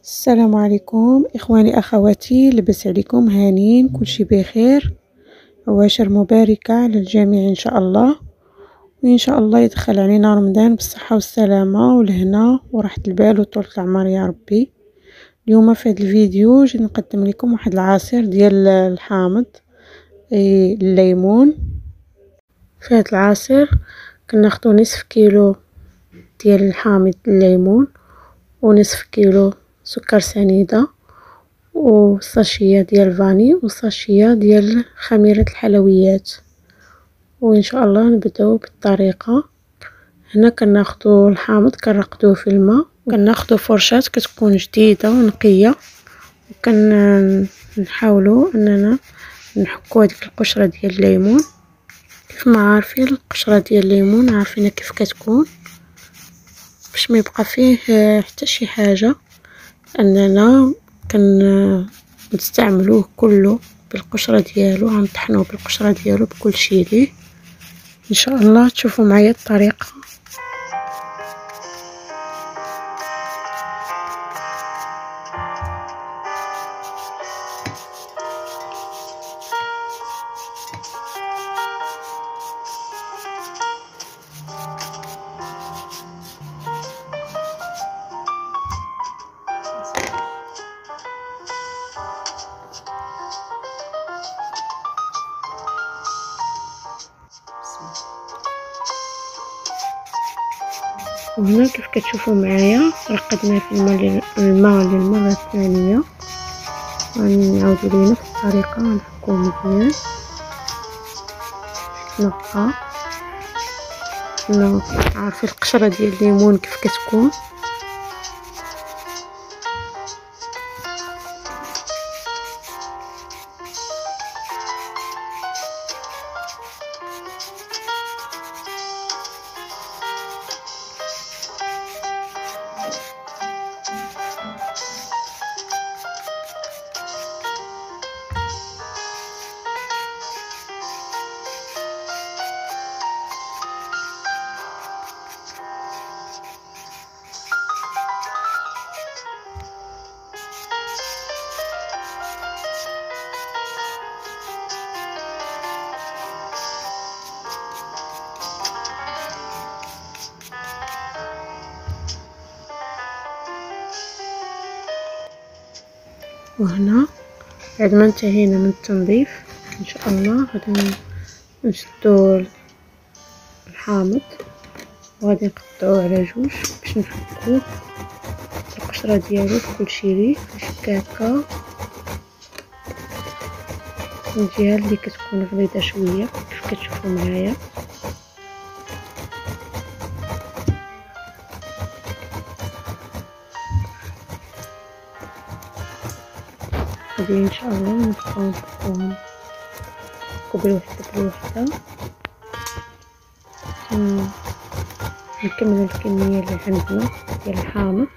السلام عليكم إخواني أخواتي، لبس عليكم هانين، كل شي بخير، عواشر مباركة على الجميع إن شاء الله. وإن شاء الله يدخل علينا رمضان بالصحة والسلامة والهنا وراحة البال وطولة العمر يا ربي. اليوم في هذا الفيديو جيت نقدم لكم واحد العصير ديال الحامض، الليمون. في هذا العصير كناخدو نصف كيلو ديال الحامض الليمون ونصف كيلو سكر سنيدة وساشية ديال الفاني وساشية ديال خميرة الحلويات. وان شاء الله نبداو بالطريقة. هنا كناخدو الحامض كنرقدوه في الماء، كناخدو فرشاة كتكون جديدة ونقية، وكنحاولوا اننا نحكو هذيك القشرة ديال الليمون. كيف ما عارفين القشرة ديال الليمون عارفين كيف كتكون، باش ما يبقى فيه حتى شي حاجة، اننا نستعملوه كله بالقشرة ديالو، غنطحنوه بالقشرة ديالو بكل شي ليه. ان شاء الله تشوفوا معايا الطريقة. وهنا كيف كتشوفوا معايا رقدنا في الماء للمرة الثانية. غنعاودو لينا في الطريقة، غنحكوه مزيان نبقى عارفين القشرة ديال الليمون كيف كتكون. وهنا بعد ما انتهينا من التنظيف ان شاء الله غادي نشدو الحامض وغادي نقطعوه على جوج باش نفكوه القشرة ديالو بكل شي ليه. نشكا هكا الجهه اللي كتكون غليظه شويه كيف كتشوفوا معايا. غادي ان شاء الله نبقاو نفكوهم بالوحده بالوحده. نكملوا الكميه اللي عندنا ديال الحامض.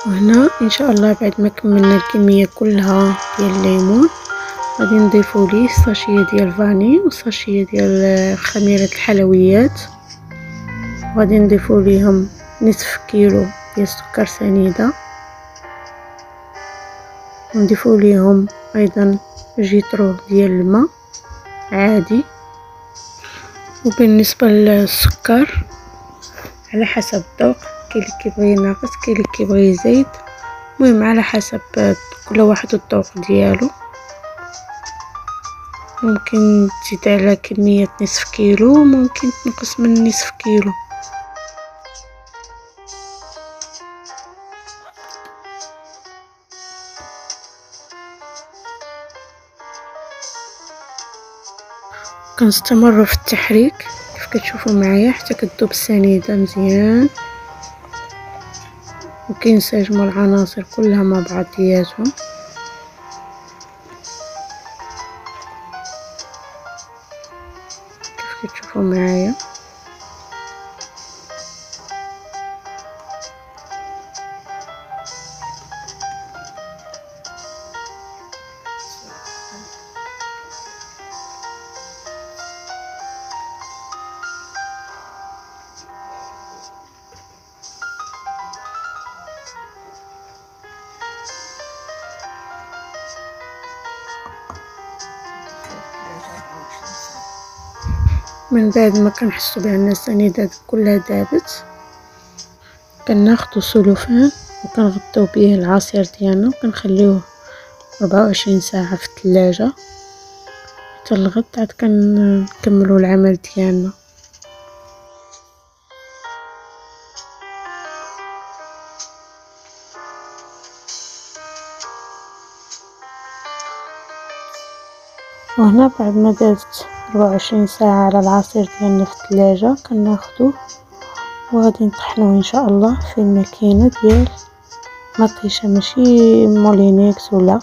وهنا ان شاء الله بعد ما كملنا الكميه كلها ديال الليمون غادي نضيفو ليه ساشيه ديال فاني وساشيه ديال خميره الحلويات، وغادي نضيفو ليهم نصف كيلو ديال السكر سنيده، ونضيفو ليهم ايضا جيترو ديال الماء عادي. وبالنسبه للسكر على حسب الذوق، كاين اللي كيبغي ناقص كاين اللي كيبغي يزيد، المهم على حسب كل واحد الذوق ديالو. ممكن تزيد على كمية نصف كيلو، ممكن تنقص من نصف كيلو. كنستمر في التحريك كيف كتشوفوا معايا حتى كتذوب السنيده مزيان وكينسجموا العناصر كلها مع بعضياتهم. كيف كتشوفوا معايا من بعد ما كنحسوا بان السنيده كلها دابت، كناخذوا سلوفان وكنغطيو به العصير ديالنا وكنخليوه 24 ساعه في الثلاجه حتى الغد، عاد كنكملوا العمل ديالنا. وهنا بعد ما دازت 24 ساعة على العصير ديالنا في الثلاجة كناخدوه وغادي نطحنوه ان شاء الله في الماكينة ديال مطيشة، ماشي مولينيكس ولا.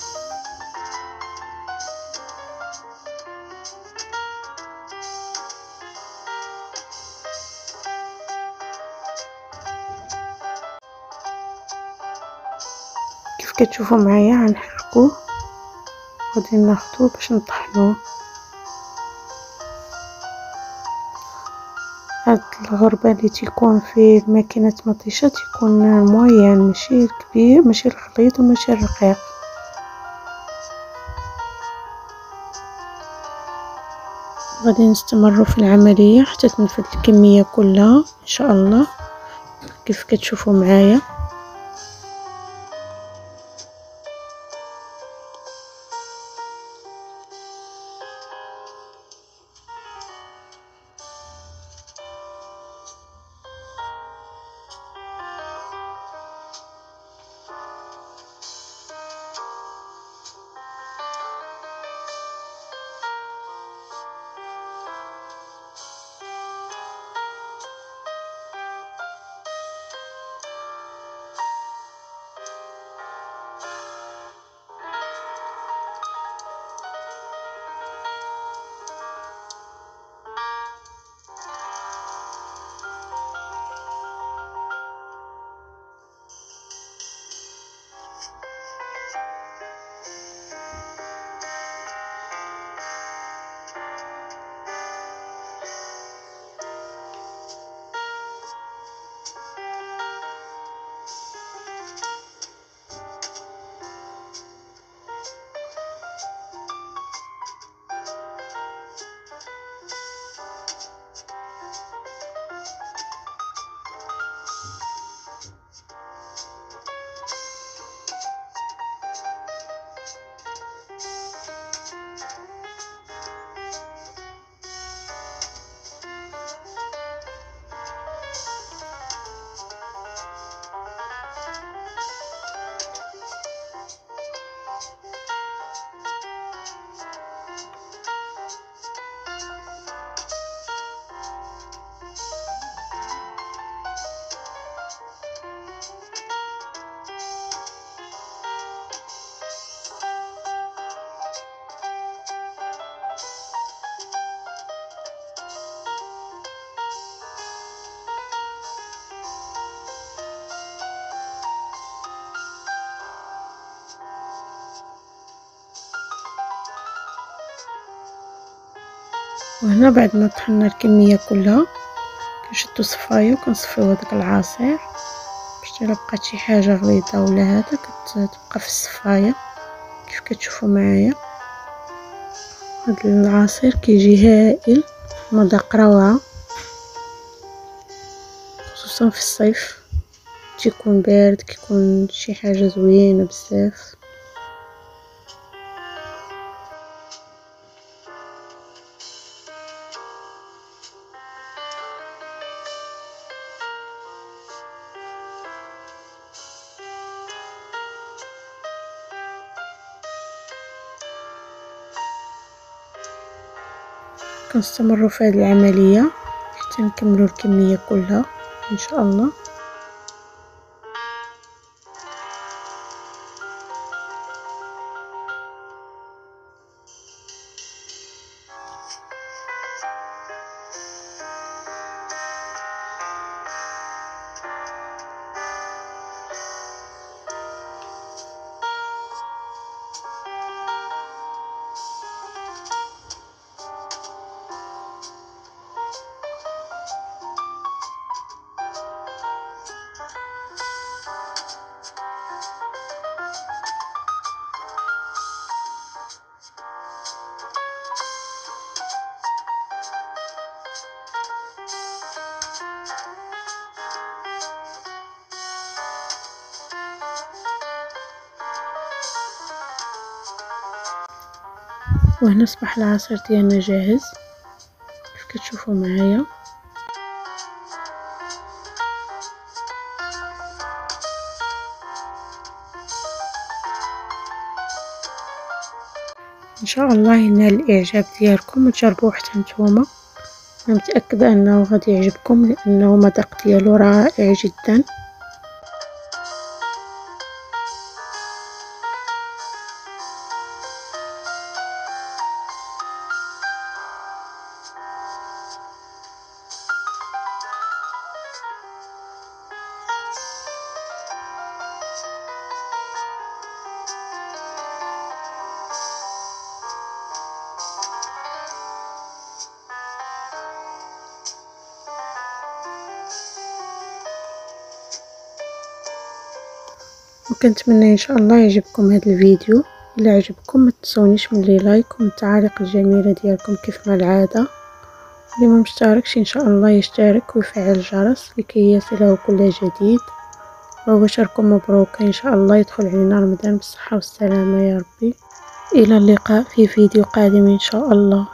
كيف كتشوفوا معايا غنحركوه، غادي ناخدوه باش نطحنوه. هاد الغربة اللي تيكون في ماكينة مطيشة تيكون موين، ماشي كبير ماشي الخليط وماشي الرقيق. غادي نستمروا في العملية حتى تنفذ الكمية كلها ان شاء الله كيف كتشوفوا معايا. وهنا بعد ما طحنا الكميه كلها كنشدو صفايه وكنصفيو هذاك العصير باش الا بقات شي حاجه غليظه ولا هذا كتبقى في الصفايه كيف كتشوفوا معايا. هذا العصير كيجي هائل، مذاق روعه، خصوصا في الصيف تيكون بارد، كيكون شي حاجه زوينه بزاف. كنستمروا في هذه العمليه حتى نكملوا الكميه كلها ان شاء الله. وهنا اصبح العصير ديالنا جاهز كيف كتشوفوا معايا. ان شاء الله ينال الاعجاب ديالكم وتجربوه حتى نتوما. انا متاكده انه غادي يعجبكم لانه المذاق ديالو رائع جدا. وكنتمنى ان شاء الله يعجبكم هذا الفيديو. الا عجبكم ما تنسونيش من لي لايك ومن التعاليق الجميله ديالكم كيف ما العاده. اللي ما مشتركش ان شاء الله يشترك ويفعل الجرس لكي يصله كل جديد. وبشركم مبروك ان شاء الله يدخل علينا رمضان بالصحه والسلامه يا ربي. الى اللقاء في فيديو قادم ان شاء الله.